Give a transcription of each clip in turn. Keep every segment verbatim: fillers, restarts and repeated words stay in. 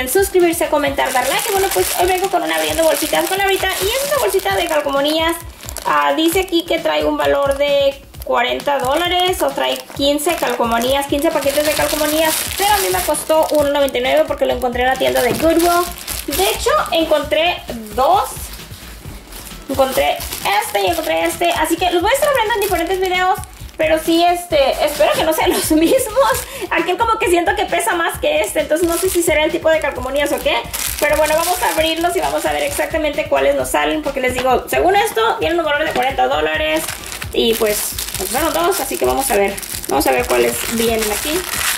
olviden suscribirse, comentar, dar like. Y bueno, pues hoy vengo con una abriendo bolsitas con Laurita. Y es una bolsita de calcomanías. Uh, dice aquí que trae un valor de cuarenta dólares o trae quince calcomanías, quince paquetes de calcomanías. Pero a mí me costó uno noventa y nueve porque lo encontré en la tienda de Goodwill. De hecho, encontré dos. Encontré este y encontré este. Así que los voy a estar abriendo en diferentes videos. Pero sí, este, espero que no sean los mismos. Aquel como que siento que pesa más que este. Entonces no sé si será el tipo de calcomanías o qué. Pero bueno, vamos a abrirlos y vamos a ver exactamente cuáles nos salen. Porque les digo, según esto, tienen un valor de cuarenta dólares. Y pues, pues bueno, dos. Así que vamos a ver. Vamos a ver cuáles vienen aquí.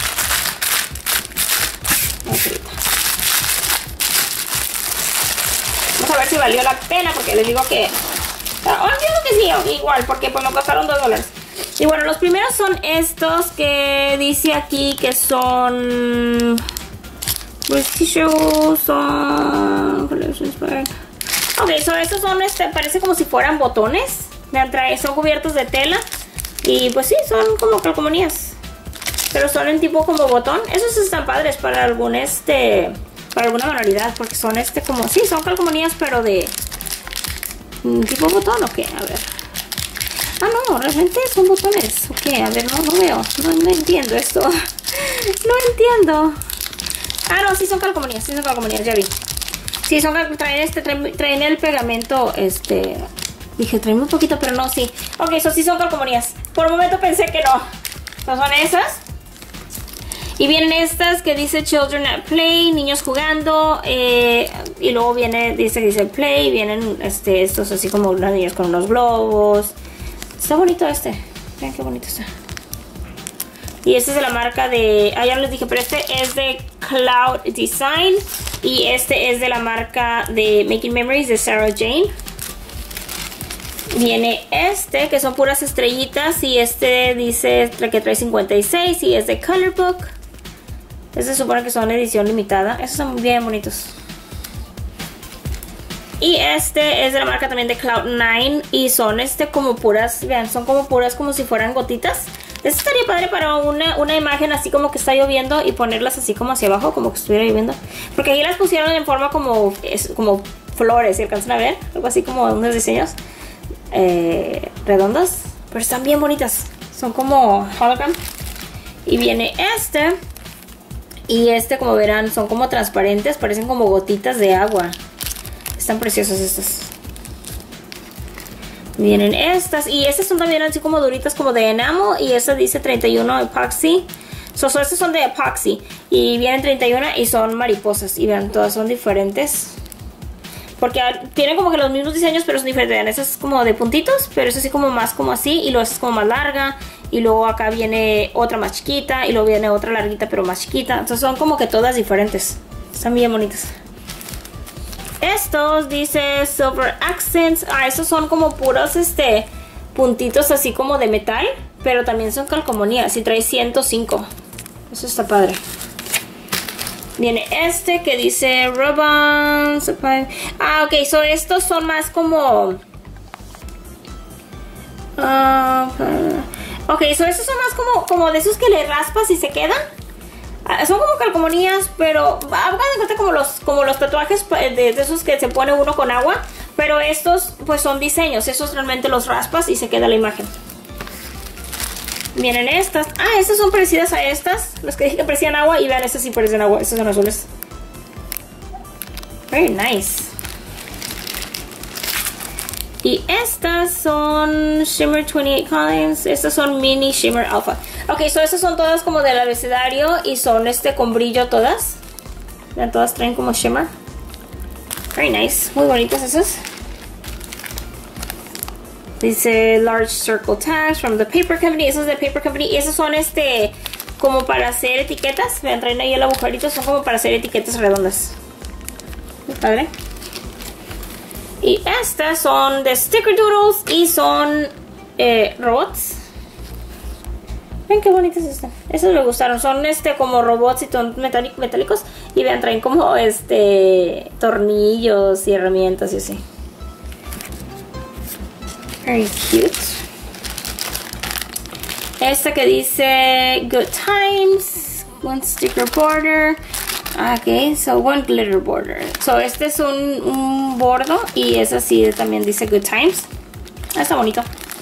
Vamos a ver si valió la pena. Porque les digo que... Oh, entiendo que sí, igual. Porque pues me costaron dos dólares. Y bueno, los primeros son estos que dice aquí que son... son... Ok, so estos son, este, parece como si fueran botones. Son cubiertos de tela. Y pues sí, son como calcomanías. Pero son en tipo como botón. Esos están padres para algún este... para alguna manualidad. Porque son este como... sí, son calcomanías pero de... tipo botón o qué, a ver. Ah, no, realmente son botones. Ok, a ver, no, no veo. No, no entiendo esto. No entiendo. Ah, no, sí son calcomanías. Sí son calcomanías, ya vi. Sí, son traen este, traen, traen el pegamento, este... dije, traen un poquito, pero no, sí. Ok, eso sí son calcomanías. Por un momento pensé que no. No son esas. Y vienen estas que dice Children at Play, niños jugando. Eh, y luego viene, dice que dice Play. Vienen este, estos así como unas niñas con unos globos. Está bonito este. Vean qué bonito está. Y este es de la marca de... ah, ya les dije, pero este es de Cloud Design. Y este es de la marca de Making Memories de Sarah Jane. Viene este, que son puras estrellitas. Y este dice que trae cincuenta y seis. Y es de Color Book. Este se supone que son edición limitada. Estos son bien bonitos. Y este es de la marca también de Cloud nine. Y son este como puras, vean, son como puras como si fueran gotitas. Este estaría padre para una, una imagen así como que está lloviendo. Y ponerlas así como hacia abajo, como que estuviera lloviendo. Porque ahí las pusieron en forma como, es, como flores, ¿se alcanzan a ver? Algo así como unos diseños eh, redondos. Pero están bien bonitas. Son como hologram. Y viene este. Y este, como verán, son como transparentes. Parecen como gotitas de agua. Están preciosas estas. Vienen estas. Y estas son también así como duritas como de enamel. Y esta dice treinta y uno epoxy. So, so estas son de epoxy. Y vienen treinta y uno y son mariposas. Y vean, todas son diferentes. Porque tienen como que los mismos diseños, pero son diferentes. Vean, esta es como de puntitos, pero es así como más como así. Y luego esta es como más larga. Y luego acá viene otra más chiquita. Y luego viene otra larguita, pero más chiquita. Entonces son como que todas diferentes. Están bien bonitas. Estos dice Silver Accents. Ah, estos son como puros este puntitos así como de metal. Pero también son calcomanías. Y trae ciento cinco. Eso está padre. Viene este que dice Rub-On. Ah, ok. So estos son más como... Uh, ok, so estos son más como, como de esos que le raspas y se quedan. Uh, son como calcomanías, pero hagan de cuenta como los, como los tatuajes de, de esos que se pone uno con agua. Pero estos pues son diseños. Esos realmente los raspas y se queda la imagen. Vienen estas. Ah, estas son parecidas a estas. Los que dije que parecían agua. Y vean, estas sí parecen agua. Estas son azules. Very nice. Y estas son Shimmer veintiocho Collins. Estas son Mini Shimmer Alpha. Ok, so estas son todas como del abecedario. Y son este con brillo todas. Vean, todas traen como shimmer. Very nice. Muy bonitas esas. Dice Large Circle Tags from the Paper Company. Esos de Paper Company. Y esos son este como para hacer etiquetas. Vean, traen ahí el agujerito. Son como para hacer etiquetas redondas. Muy padre. Y estas son de Sticker Doodles. Y son eh, robots. Ven qué bonitas están. Esos me gustaron. Son este como robots y metálicos. Y vean, traen como este tornillos y herramientas y así. Very cute. Esta que dice Good Times. One sticker border. Ah, ok, so one glitter border. So este es un, un bordo y es así, también dice Good Times. Ah, está bonito.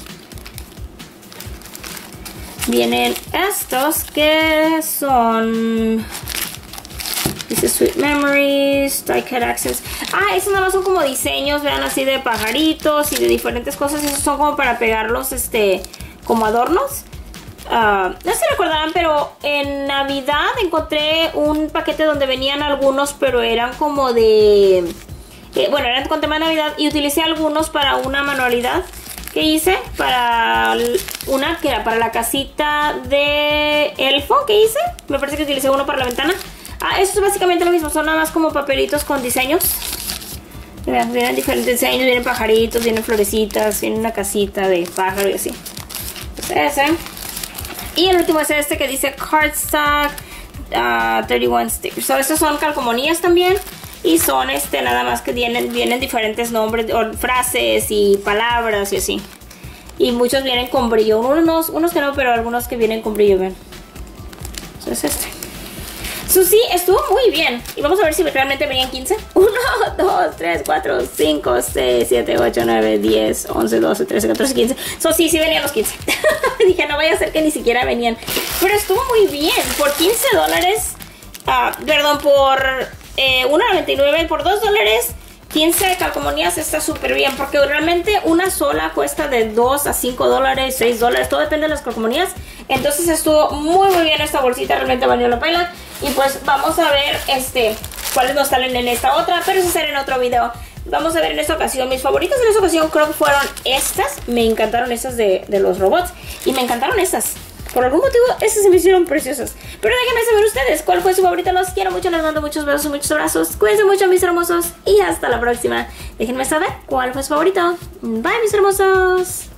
Vienen estos que son... Dice Sweet Memories, Die Cut Accents. Ah, estos nada más son como diseños, vean, así de pajaritos y de diferentes cosas. Esos son como para pegarlos, este, como adornos. Uh, no sé si recordarán, pero en Navidad encontré un paquete donde venían algunos, pero eran como de... Eh, bueno, eran con tema de Navidad y utilicé algunos para una manualidad que hice para una que era para la casita de elfo que hice. Me parece que utilicé uno para la ventana. Ah, esto es básicamente lo mismo, son nada más como papelitos con diseños. Vean, vienen diferentes diseños, vienen pajaritos, vienen florecitas, viene una casita de pájaro y así. Pues ese. Y el último es este que dice Cardstock uh, treinta y uno stickers. So, estos son calcomanías también. Y son este nada más que vienen, vienen diferentes nombres, o frases y palabras y así. Y muchos vienen con brillo. Unos, unos que no, pero algunos que vienen con brillo, ven. So, es este. So, sí, estuvo muy bien. Y vamos a ver si realmente venían quince. uno, dos, tres, cuatro, cinco, seis, siete, ocho, nueve, diez, once, doce, trece, catorce, quince. So, sí, sí venían los quince. Dije, no vaya a ser que ni siquiera venían. Pero estuvo muy bien. Por quince dólares. Uh, perdón, por eh, uno noventa y nueve. Por dos dólares. quince calcomanías está súper bien. Porque realmente una sola cuesta de dos a cinco dólares, seis dólares. Todo depende de las calcomanías. Entonces estuvo muy muy bien esta bolsita. Realmente valió la pena. Y pues vamos a ver este cuáles nos salen en esta otra, pero eso será en otro video. Vamos a ver en esta ocasión. Mis favoritas en esta ocasión creo que fueron estas. Me encantaron estas de, de los robots. Y me encantaron estas. Por algún motivo, estas se me hicieron preciosas. Pero déjenme saber ustedes cuál fue su favorita. Los quiero mucho, les mando muchos besos y muchos abrazos. Cuídense mucho, mis hermosos. Y hasta la próxima. Déjenme saber cuál fue su favorito. Bye, mis hermosos.